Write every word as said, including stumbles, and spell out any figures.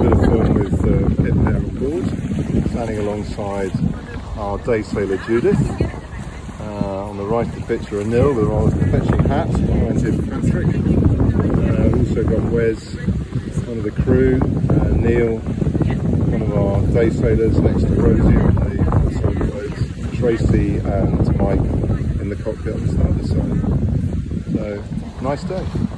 bit of fun with uh, Pip Hare on board, standing alongside our day sailor Judith. Uh, on the right of the picture are Neil, the rather fetching hat behind him, Patrick. Uh, we've also got Wes, one of the crew, uh, Neil, one of our day sailors next to Rosie on the side boats, Tracy and Mike in the cockpit on the starboard side. So, nice day.